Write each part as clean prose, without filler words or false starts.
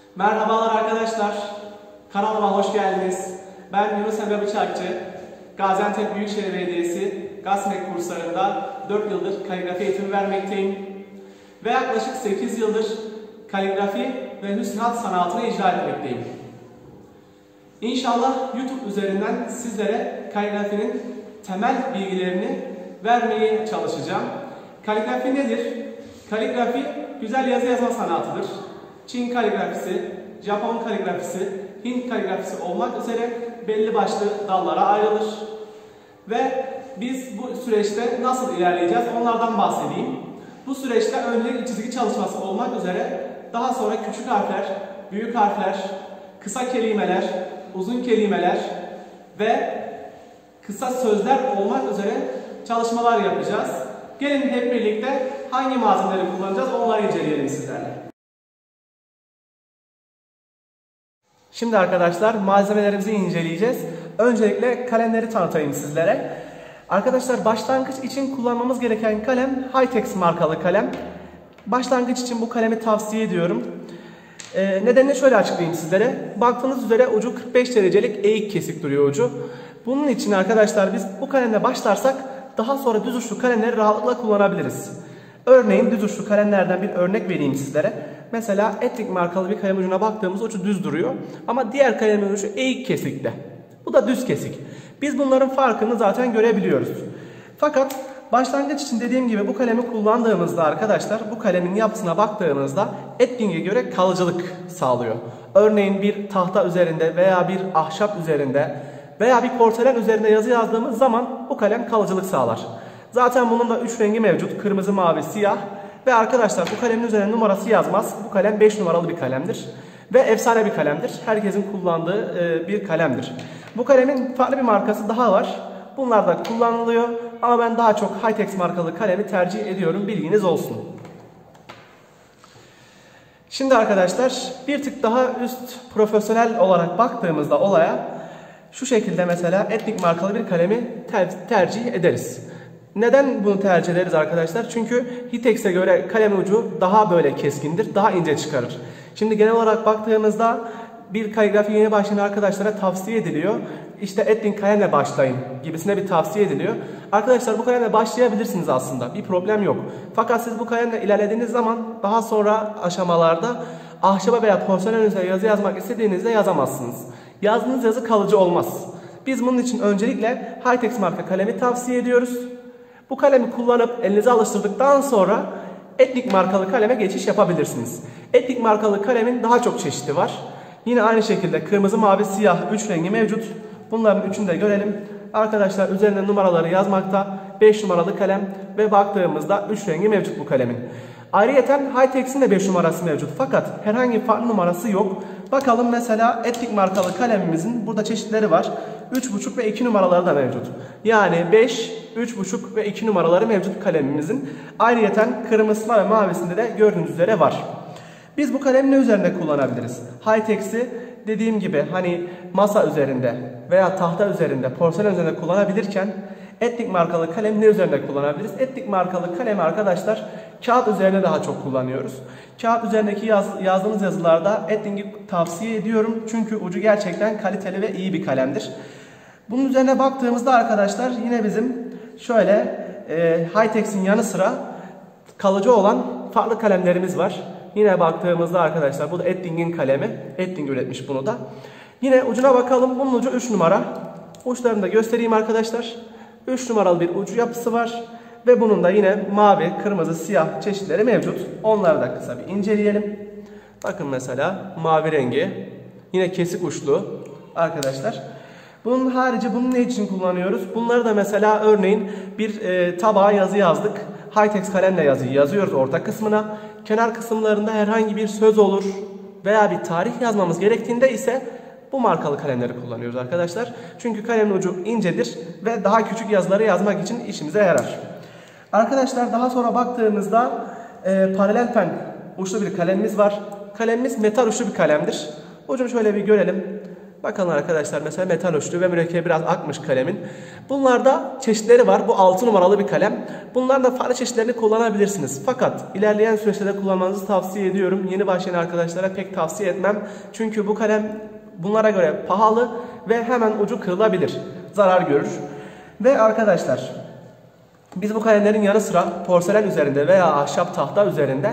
Merhabalar arkadaşlar, kanalıma hoş geldiniz. Ben Yunus Emre Bıçakçı, Gaziantep Büyükşehir Belediyesi Gasmek kurslarında 4 yıldır kaligrafi eğitimi vermekteyim. Ve yaklaşık 8 yıldır kaligrafi ve hüsnü-hat sanatını icra etmekteyim. İnşallah YouTube üzerinden sizlere kaligrafinin temel bilgilerini vermeye çalışacağım. Kaligrafi nedir? Kaligrafi güzel yazı yazma sanatıdır. Çin kaligrafisi, Japon kaligrafisi, Hint kaligrafisi olmak üzere belli başlı dallara ayrılır. Ve biz bu süreçte nasıl ilerleyeceğiz onlardan bahsedeyim. Bu süreçte önce çizgi çalışması olmak üzere daha sonra küçük harfler, büyük harfler, kısa kelimeler, uzun kelimeler ve kısa sözler olmak üzere çalışmalar yapacağız. Gelin hep birlikte hangi malzemeleri kullanacağız onları inceleyelim sizlerle. Şimdi arkadaşlar malzemelerimizi inceleyeceğiz. Öncelikle kalemleri tanıtayım sizlere. Arkadaşlar başlangıç için kullanmamız gereken kalem Hi-Tex markalı kalem. Başlangıç için bu kalemi tavsiye ediyorum. Nedenini şöyle açıklayayım sizlere. Baktığınız üzere ucu 45 derecelik eğik kesik duruyor ucu. Bunun için arkadaşlar biz bu kalemle başlarsak daha sonra düz uçlu kalemleri rahatlıkla kullanabiliriz. Örneğin düz uçlu kalemlerden bir örnek vereyim sizlere. Mesela Etnik markalı bir kalem ucuna baktığımız ucu düz duruyor. Ama diğer kalemin ucu eğik kesikte. Bu da düz kesik. Biz bunların farkını zaten görebiliyoruz. Fakat başlangıç için dediğim gibi bu kalemi kullandığımızda arkadaşlar bu kalemin yapısına baktığımızda Etting'e göre kalıcılık sağlıyor. Örneğin bir tahta üzerinde veya bir ahşap üzerinde veya bir porselen üzerinde yazı yazdığımız zaman bu kalem kalıcılık sağlar. Zaten bunun da 3 rengi mevcut. Kırmızı, mavi, siyah. Ve arkadaşlar bu kalemin üzerine numarası yazmaz. Bu kalem 5 numaralı bir kalemdir. Ve efsane bir kalemdir. Herkesin kullandığı bir kalemdir. Bu kalemin farklı bir markası daha var. Bunlar da kullanılıyor. Ama ben daha çok Hi-Tex markalı kalemi tercih ediyorum. Bilginiz olsun. Şimdi arkadaşlar bir tık daha üst profesyonel olarak baktığımızda olaya şu şekilde mesela Etnik markalı bir kalemi tercih ederiz. Neden bunu tercih ederiz arkadaşlar? Çünkü Hi-Tex'e göre kalem ucu daha böyle keskindir, daha ince çıkarır. Şimdi genel olarak baktığımızda bir kaligrafi yeni başlayan arkadaşlara tavsiye ediliyor. İşte Etnik kalemle başlayın gibisine bir tavsiye ediliyor. Arkadaşlar bu kalemle başlayabilirsiniz aslında. Bir problem yok. Fakat siz bu kalemle ilerlediğiniz zaman daha sonra aşamalarda ahşaba veya porselen üzerine yazı yazmak istediğinizde yazamazsınız. Yazdığınız yazı kalıcı olmaz. Biz bunun için öncelikle Hi-Tex marka kalemi tavsiye ediyoruz. Bu kalemi kullanıp elinize alıştırdıktan sonra Etnik markalı kaleme geçiş yapabilirsiniz. Etnik markalı kalemin daha çok çeşidi var. Yine aynı şekilde kırmızı, mavi, siyah 3 rengi mevcut. Bunların üçünü de görelim. Arkadaşlar üzerine numaraları yazmakta 5 numaralı kalem ve baktığımızda 3 rengi mevcut bu kalemin. Ayrıyeten Hi-Tex'in de 5 numarası mevcut fakat herhangi farklı numarası yok. Bakalım mesela Etnik markalı kalemimizin burada çeşitleri var. 3,5 ve 2 numaraları da mevcut. Yani 5, 3,5 ve 2 numaraları mevcut kalemimizin. Ayrıyeten kırmızısında ve mavisinde de gördüğünüz üzere var. Biz bu kalemi ne üzerinde kullanabiliriz? Hi-Tex'i dediğim gibi hani masa üzerinde veya tahta üzerinde, porselen üzerinde kullanabilirken Etnik markalı kalem ne üzerinde kullanabiliriz? Etnik markalı kalemi arkadaşlar kağıt üzerine daha çok kullanıyoruz. Kağıt üzerindeki yazdığınız yazılarda Etnik'i tavsiye ediyorum. Çünkü ucu gerçekten kaliteli ve iyi bir kalemdir. Bunun üzerine baktığımızda arkadaşlar yine bizim şöyle Hi-Tex'in yanı sıra kalıcı olan farklı kalemlerimiz var. Yine baktığımızda arkadaşlar bu da Etting'in kalemi. Etting üretmiş bunu da. Yine ucuna bakalım. Bunun ucu 3 numara. Uçlarını da göstereyim arkadaşlar. 3 numaralı bir ucu yapısı var. Ve bunun da yine mavi, kırmızı, siyah çeşitleri mevcut. Onları da kısa bir inceleyelim. Bakın mesela mavi rengi. Yine kesik uçlu arkadaşlar. Bunun harici bunu ne için kullanıyoruz? Bunları da mesela örneğin bir tabağa yazı yazdık. Hi-Tex kalemle yazıyı yazıyoruz orta kısmına. Kenar kısımlarında herhangi bir söz olur veya bir tarih yazmamız gerektiğinde ise bu markalı kalemleri kullanıyoruz arkadaşlar. Çünkü kalemin ucu incedir ve daha küçük yazıları yazmak için işimize yarar. Arkadaşlar daha sonra baktığımızda paralel pen uçlu bir kalemimiz var. Kalemimiz metal uçlu bir kalemdir. Ucunu şöyle bir görelim. Bakın arkadaşlar mesela metal uçlu ve mürekkebi biraz akmış kalemin. Bunlarda çeşitleri var. Bu 6 numaralı bir kalem. Bunların da farklı çeşitlerini kullanabilirsiniz. Fakat ilerleyen süreçte de kullanmanızı tavsiye ediyorum. Yeni başlayan arkadaşlara pek tavsiye etmem. Çünkü bu kalem bunlara göre pahalı ve hemen ucu kırılabilir. Zarar görür. Ve arkadaşlar biz bu kalemlerin yanı sıra porselen üzerinde veya ahşap tahta üzerinde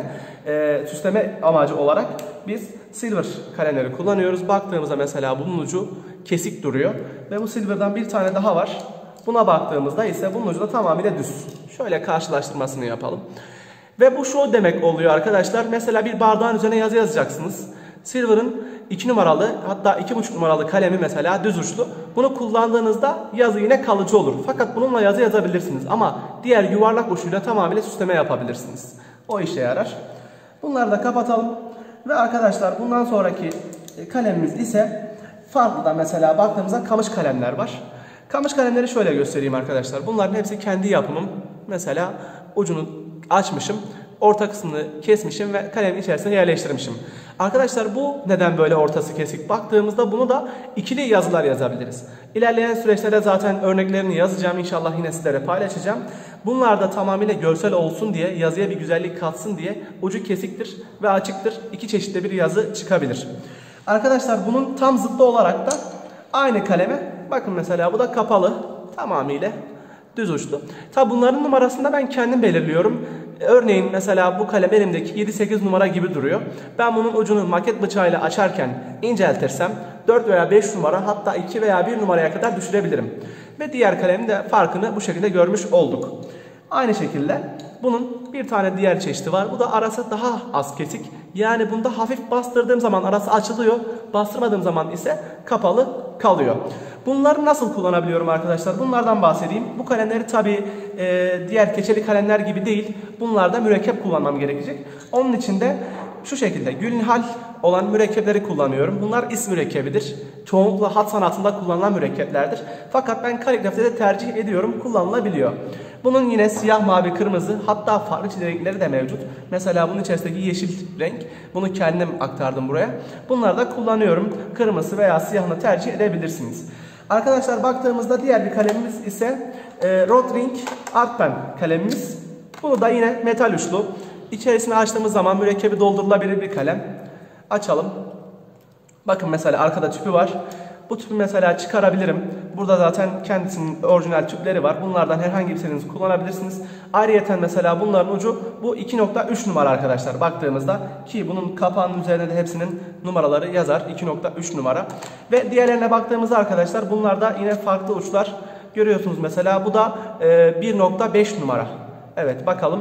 süsleme amacı olarak biz silver kalemleri kullanıyoruz. Baktığımızda mesela bunun ucu kesik duruyor. Ve bu silver'dan bir tane daha var. Buna baktığımızda ise bunun ucu da tamamıyla düz. Şöyle karşılaştırmasını yapalım. Ve bu şu demek oluyor arkadaşlar. Mesela bir bardağın üzerine yazı yazacaksınız. Silver'ın 2 numaralı hatta 2,5 numaralı kalemi mesela düz uçlu. Bunu kullandığınızda yazı yine kalıcı olur. Fakat bununla yazı yazabilirsiniz. Ama diğer yuvarlak uçuyla tamamıyla süsleme yapabilirsiniz. O işe yarar. Bunları da kapatalım. Ve arkadaşlar bundan sonraki kalemimiz ise farklı da mesela baktığımızda kamış kalemler var. Kamış kalemleri şöyle göstereyim arkadaşlar. Bunların hepsi kendi yapımım. Mesela ucunu açmışım. Orta kısmını kesmişim ve kalemin içerisine yerleştirmişim. Arkadaşlar bu neden böyle ortası kesik? Baktığımızda bunu da ikili yazılar yazabiliriz. İlerleyen süreçlerde zaten örneklerini yazacağım. İnşallah yine sizlere paylaşacağım. Bunlar da tamamıyla görsel olsun diye, yazıya bir güzellik katsın diye ucu kesiktir ve açıktır. İki çeşitli bir yazı çıkabilir. Arkadaşlar bunun tam zıttı olarak da aynı kaleme bakın mesela bu da kapalı tamamıyla düz uçlu. Tabi bunların numarasını da ben kendim belirliyorum. Örneğin mesela bu kalem elimdeki 7-8 numara gibi duruyor. Ben bunun ucunu maket bıçağıyla açarken inceltirsem 4 veya 5 numara hatta 2 veya 1 numaraya kadar düşürebilirim. Ve diğer kalemin de farkını bu şekilde görmüş olduk. Aynı şekilde bunun bir tane diğer çeşidi var. Bu da arası daha az kesik. Yani bunda hafif bastırdığım zaman arası açılıyor. Bastırmadığım zaman ise kapalı kalıyor. Bunları nasıl kullanabiliyorum arkadaşlar? Bunlardan bahsedeyim. Bu kalemleri tabi diğer keçeli kalemler gibi değil. Bunlarda mürekkep kullanmam gerekecek. Onun için de şu şekilde gülnihal olan mürekkepleri kullanıyorum. Bunlar is mürekkebidir. Çoğunlukla hat sanatında kullanılan mürekkeplerdir. Fakat ben kaligrafide de tercih ediyorum. Kullanılabiliyor. Bunun yine siyah, mavi, kırmızı hatta farklı renkleri de mevcut. Mesela bunun içerisindeki yeşil renk. Bunu kendim aktardım buraya. Bunları da kullanıyorum. Kırmızı veya siyahını tercih edebilirsiniz. Arkadaşlar baktığımızda diğer bir kalemimiz ise Rotring Art Pen kalemimiz. Bunu da yine metal uçlu. İçerisine açtığımız zaman mürekkebi doldurulabilir bir kalem. Açalım. Bakın mesela arkada tüpü var. Bu tüpü mesela çıkarabilirim. Burada zaten kendisinin orijinal tüpleri var. Bunlardan herhangi birisini kullanabilirsiniz. Ayrıyeten mesela bunların ucu bu 2.3 numara arkadaşlar. Baktığımızda ki bunun kapağının üzerinde de hepsinin numaraları yazar. 2.3 numara. Ve diğerlerine baktığımızda arkadaşlar bunlarda yine farklı uçlar görüyorsunuz. Mesela bu da 1.5 numara. Evet bakalım.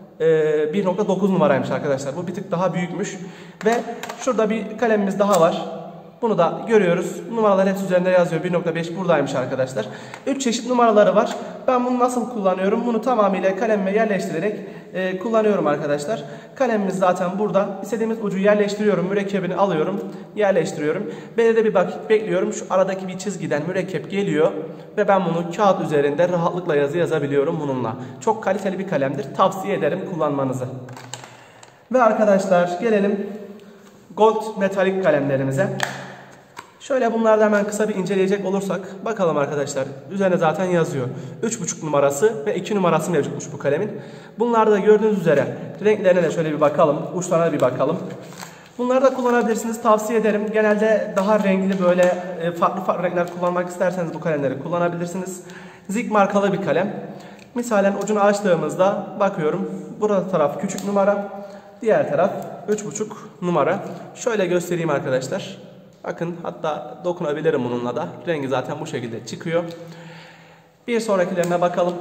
1.9 numaraymış arkadaşlar. Bu bir tık daha büyükmüş. Ve şurada bir kalemimiz daha var. Bunu da görüyoruz. Numaralar hepsi üzerinde yazıyor. 1.5 buradaymış arkadaşlar. 3 çeşit numaraları var. Ben bunu nasıl kullanıyorum? Bunu tamamıyla kalemime yerleştirerek kullanıyorum arkadaşlar. Kalemimiz zaten burada. İstediğimiz ucu yerleştiriyorum. Mürekkebini alıyorum. Yerleştiriyorum. Belirli bir vakit bekliyorum. Şu aradaki bir çizgiden mürekkep geliyor. Ve ben bunu kağıt üzerinde rahatlıkla yazı yazabiliyorum bununla. Çok kaliteli bir kalemdir. Tavsiye ederim kullanmanızı. Ve arkadaşlar gelelim gold metalik kalemlerimize. Şöyle bunlardan hemen kısa bir inceleyecek olursak bakalım arkadaşlar. Üzerine zaten yazıyor. 3.5 numarası ve 2 numarası mevcutmuş bu kalemin. Bunlarda da gördüğünüz üzere renklerine de şöyle bir bakalım. Uçlarına bir bakalım. Bunları da kullanabilirsiniz. Tavsiye ederim. Genelde daha renkli böyle farklı renkler kullanmak isterseniz bu kalemleri kullanabilirsiniz. Zig markalı bir kalem. Misalen ucunu açtığımızda bakıyorum. Burada taraf küçük numara. Diğer taraf 3.5 numara. Şöyle göstereyim arkadaşlar. Bakın hatta dokunabilirim bununla da. Rengi zaten bu şekilde çıkıyor. Bir sonrakilerine bakalım.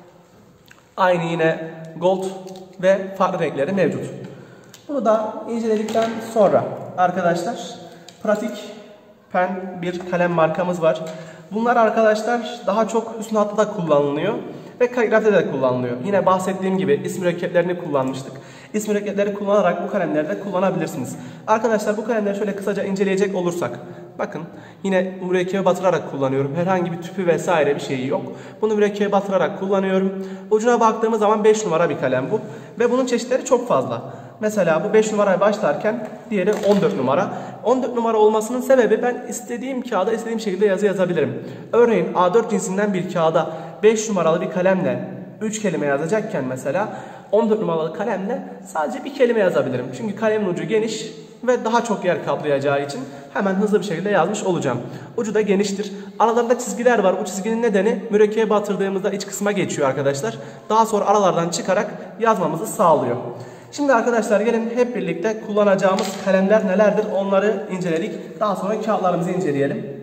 Aynı yine gold ve farklı renkleri mevcut. Bunu da inceledikten sonra arkadaşlar pratik pen bir kalem markamız var. Bunlar arkadaşlar daha çok hüsnü hatta da kullanılıyor ve kaligrafide de kullanılıyor. Yine bahsettiğim gibi is mürekkeplerini kullanmıştık. İs mürekkepleri kullanarak bu kalemleri de kullanabilirsiniz. Arkadaşlar bu kalemleri şöyle kısaca inceleyecek olursak. Bakın yine mürekkebi batırarak kullanıyorum. Herhangi bir tüpü vesaire bir şeyi yok. Bunu mürekkebe batırarak kullanıyorum. Ucuna baktığımız zaman 5 numara bir kalem bu. Ve bunun çeşitleri çok fazla. Mesela bu 5 numaraya başlarken diğeri 14 numara. 14 numara olmasının sebebi ben istediğim kağıda istediğim şekilde yazı yazabilirim. Örneğin A4 cinsinden bir kağıda 5 numaralı bir kalemle 3 kelime yazacakken mesela 14 numaralı kalemle sadece bir kelime yazabilirim. Çünkü kalemin ucu geniş ve daha çok yer kaplayacağı için hemen hızlı bir şekilde yazmış olacağım. Ucu da geniştir. Aralarında çizgiler var. Bu çizginin nedeni mürekkebe batırdığımızda iç kısma geçiyor arkadaşlar. Daha sonra aralardan çıkarak yazmamızı sağlıyor. Şimdi arkadaşlar gelin hep birlikte kullanacağımız kalemler nelerdir onları inceledik. Daha sonra kağıtlarımızı inceleyelim.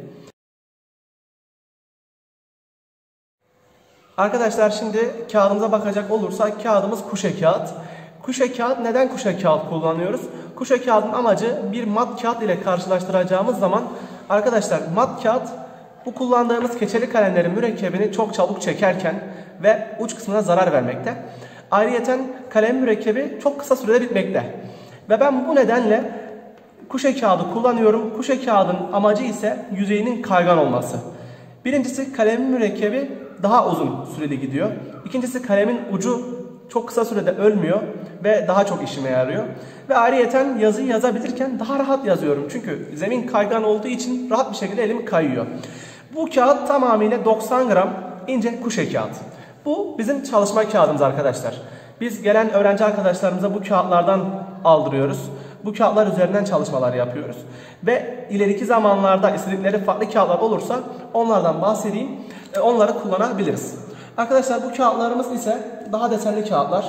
Arkadaşlar şimdi kağıdımıza bakacak olursak kağıdımız kuşe kağıt. Kuşe kağıt, neden kuşe kağıt kullanıyoruz? Kuşe kağıdın amacı bir mat kağıt ile karşılaştıracağımız zaman arkadaşlar mat kağıt bu kullandığımız keçeli kalemlerin mürekkebini çok çabuk çekerken ve uç kısmına zarar vermekte. Ayrıyeten kalem mürekkebi çok kısa sürede bitmekte. Ve ben bu nedenle kuşe kağıdı kullanıyorum. Kuşe kağıdın amacı ise yüzeyinin kaygan olması. Birincisi kalemin mürekkebi daha uzun süreli gidiyor. İkincisi kalemin ucu çok kısa sürede ölmüyor ve daha çok işime yarıyor. Ve ayrıyeten yazıyı yazabilirken daha rahat yazıyorum. Çünkü zemin kaygan olduğu için rahat bir şekilde elim kayıyor. Bu kağıt tamamıyla 90 gram ince kuşe kağıt. Bu bizim çalışma kağıdımız arkadaşlar. Biz gelen öğrenci arkadaşlarımıza bu kağıtlardan aldırıyoruz. Bu kağıtlar üzerinden çalışmalar yapıyoruz. Ve ileriki zamanlarda istedikleri farklı kağıtlar olursa onlardan bahsedeyim. Onları kullanabiliriz. Arkadaşlar bu kağıtlarımız ise daha desenli kağıtlar.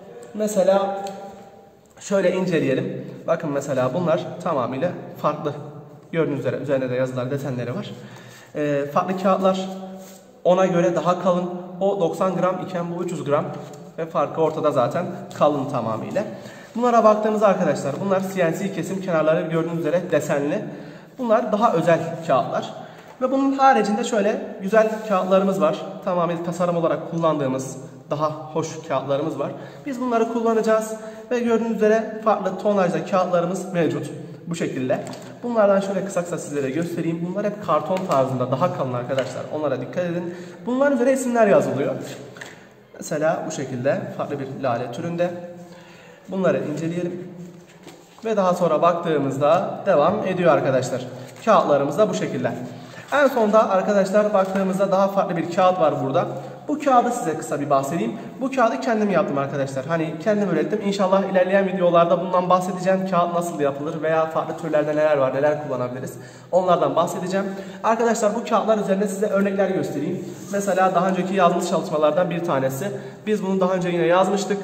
Mesela şöyle inceleyelim. Bakın mesela bunlar tamamıyla farklı. Gördüğünüz üzere üzerinde de yazılar, desenleri var. Farklı kağıtlar ona göre daha kalın. O 90 gram iken bu 300 gram. Ve farkı ortada zaten, kalın tamamıyla. Bunlara baktığımızda arkadaşlar bunlar CNC kesim, kenarları gördüğünüz üzere desenli. Bunlar daha özel kağıtlar. Ve bunun haricinde şöyle güzel kağıtlarımız var. Tamamen tasarım olarak kullandığımız daha hoş kağıtlarımız var. Biz bunları kullanacağız. Ve gördüğünüz üzere farklı tonajda kağıtlarımız mevcut. Bu şekilde. Bunlardan şöyle kısa kısa sizlere göstereyim. Bunlar hep karton tarzında, daha kalın arkadaşlar. Onlara dikkat edin. Bunların üzerine isimler yazılıyor. Mesela bu şekilde farklı bir lale türünde. Bunları inceleyelim. Ve daha sonra baktığımızda devam ediyor arkadaşlar. Kağıtlarımız da bu şekilde. En sonda arkadaşlar baktığımızda daha farklı bir kağıt var burada. Bu kağıdı size kısa bir bahsedeyim. Bu kağıdı kendim yaptım arkadaşlar. Hani kendim ürettim. İnşallah ilerleyen videolarda bundan bahsedeceğim. Kağıt nasıl yapılır veya farklı türlerde neler var, neler kullanabiliriz. Onlardan bahsedeceğim. Arkadaşlar bu kağıtlar üzerine size örnekler göstereyim. Mesela daha önceki yazmış çalışmalardan bir tanesi. Biz bunu daha önce yine yazmıştık.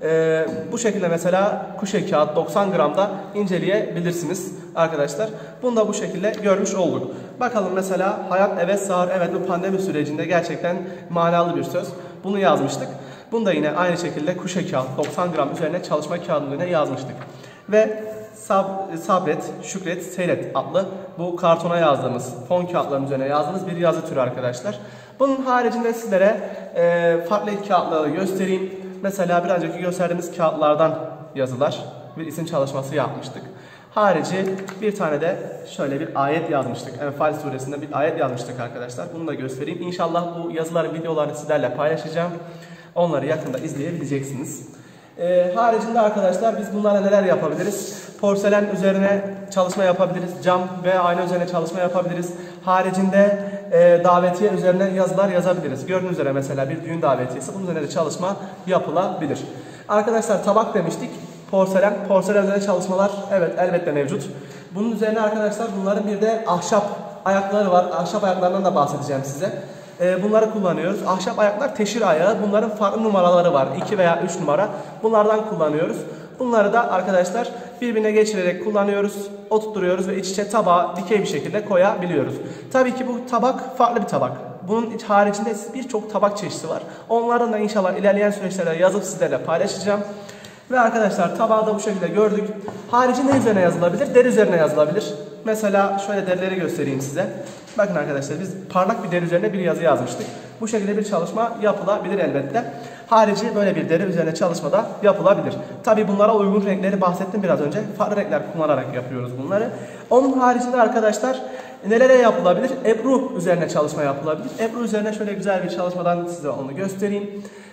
Bu şekilde mesela kuşe kağıt 90 gramda inceleyebilirsiniz arkadaşlar. Bunu da bu şekilde görmüş olduk. Bakalım mesela hayat evet sağır. Evet, bu pandemi sürecinde gerçekten manalı bir söz. Bunu yazmıştık. Bunu da yine aynı şekilde kuşe kağıt 90 gram üzerine çalışma kağıdına yazmıştık. Ve sabret, şükret, seyret adlı bu kartona yazdığımız, fon kağıtların üzerine yazdığımız bir yazı türü arkadaşlar. Bunun haricinde sizlere farklı kağıtları göstereyim. Mesela bir önceki gösterdiğimiz kağıtlardan yazılar, bir isim çalışması yapmıştık. Harici bir tane de şöyle bir ayet yazmıştık. Enfal suresinde bir ayet yazmıştık arkadaşlar. Bunu da göstereyim. İnşallah bu yazıların videolarını sizlerle paylaşacağım. Onları yakında izleyebileceksiniz. Haricinde arkadaşlar biz bunlarla neler yapabiliriz? Porselen üzerine çalışma yapabiliriz. Cam veya ayna üzerine çalışma yapabiliriz. Haricinde davetiye üzerine yazılar yazabiliriz. Gördüğünüz üzere mesela bir düğün davetiyesi, bunun üzerine de çalışma yapılabilir. Arkadaşlar tabak demiştik. Porselen. Porselen üzerine çalışmalar evet elbette mevcut. Bunun üzerine arkadaşlar bunların bir de ahşap ayakları var. Ahşap ayaklarından da bahsedeceğim size. Bunları kullanıyoruz. Ahşap ayaklar teşhir ayağı. Bunların farklı numaraları var. 2 veya 3 numara. Bunlardan kullanıyoruz. Bunları da arkadaşlar birbirine geçirerek kullanıyoruz. Oturtuyoruz ve iç içe tabağa dikey bir şekilde koyabiliyoruz. Tabii ki bu tabak farklı bir tabak. Bunun haricinde birçok tabak çeşidi var. Onlardan da inşallah ilerleyen süreçlerde yazıp sizlerle paylaşacağım. Ve arkadaşlar tabağı da bu şekilde gördük. Haricinde üzerine yazılabilir, deri üzerine yazılabilir. Mesela şöyle derileri göstereyim size. Bakın arkadaşlar biz parlak bir deri üzerine bir yazı yazmıştık. Bu şekilde bir çalışma yapılabilir elbette. Harici böyle bir deri üzerine çalışma da yapılabilir. Tabi bunlara uygun renkleri bahsettim biraz önce. Farklı renkler kullanarak yapıyoruz bunları. Onun haricinde arkadaşlar nelere yapılabilir? Ebru üzerine çalışma yapılabilir. Ebru üzerine şöyle güzel bir çalışmadan size onu göstereyim.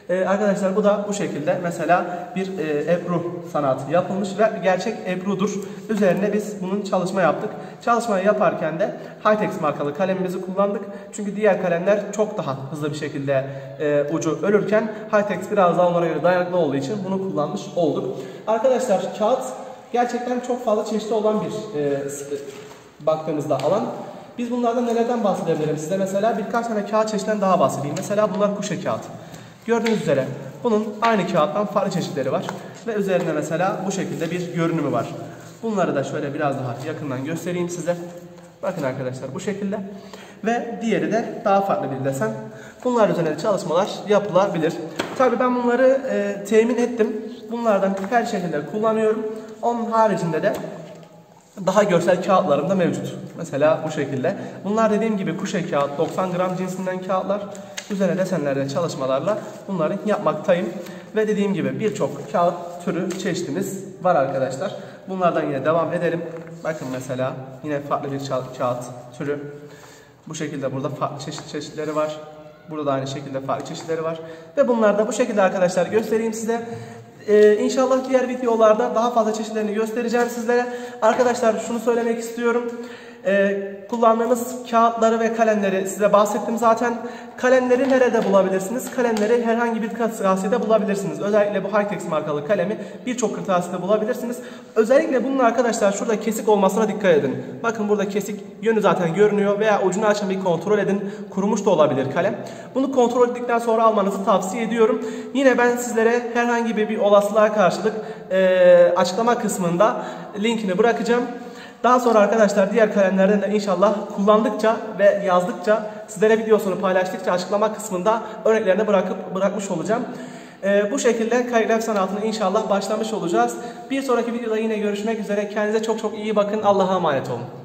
Arkadaşlar bu da bu şekilde mesela bir ebru sanatı yapılmış ve gerçek ebrudur. Üzerine biz bunun çalışma yaptık. Çalışmayı yaparken de Hightex markalı kalemimizi kullandık. Çünkü diğer kalemler çok daha hızlı bir şekilde ucu ölürken Hightex biraz daha onlara göre dayanıklı olduğu için bunu kullanmış olduk. Arkadaşlar kağıt gerçekten çok fazla çeşitli olan bir baktığımızda alan. Biz bunlardan nelerden bahsedebilirim size? Mesela birkaç tane kağıt çeşidinden daha bahsedeyim. Mesela bunlar kuşe kağıt. Gördüğünüz üzere bunun aynı kağıttan farklı çeşitleri var. Ve üzerinde mesela bu şekilde bir görünümü var. Bunları da şöyle biraz daha yakından göstereyim size. Bakın arkadaşlar bu şekilde. Ve diğeri de daha farklı bir desen. Bunlar üzerine çalışmalar yapılabilir. Tabii ben bunları temin ettim. Bunlardan her şekilde kullanıyorum. Onun haricinde de daha görsel kağıtlarım da mevcut. Mesela bu şekilde. Bunlar dediğim gibi kuşe kağıt, 90 gram cinsinden kağıtlar. Üzerine desenlerle çalışmalarla bunları yapmaktayım. Ve dediğim gibi birçok kağıt türü çeşitimiz var arkadaşlar. Bunlardan yine devam edelim. Bakın mesela yine farklı bir kağıt türü. Bu şekilde burada farklı çeşitleri var. Burada da aynı şekilde farklı çeşitleri var. Ve bunlar da bu şekilde arkadaşlar göstereyim size. İnşallah diğer videolarda daha fazla çeşitlerini göstereceğim sizlere. Arkadaşlar şunu söylemek istiyorum. Kullandığımız kağıtları ve kalemleri size bahsettim zaten. Kalemleri nerede bulabilirsiniz? Kalemleri herhangi bir kırtasiyede bulabilirsiniz. Özellikle bu Hightex markalı kalemi birçok kırtasiyede bulabilirsiniz. Özellikle bunun arkadaşlar şurada kesik olmasına dikkat edin. Bakın burada kesik yönü zaten görünüyor veya ucunu açın bir kontrol edin. Kurumuş da olabilir kalem. Bunu kontrol ettikten sonra almanızı tavsiye ediyorum. Yine ben sizlere herhangi bir olasılığa karşılık açıklama kısmında linkini bırakacağım. Daha sonra arkadaşlar diğer kalemlerden de inşallah kullandıkça ve yazdıkça sizlere videosunu paylaştıkça açıklama kısmında örneklerini bırakmış olacağım. Bu şekilde kaligraf sanatını inşallah başlamış olacağız. Bir sonraki videoda yine görüşmek üzere. Kendinize çok çok iyi bakın. Allah'a emanet olun.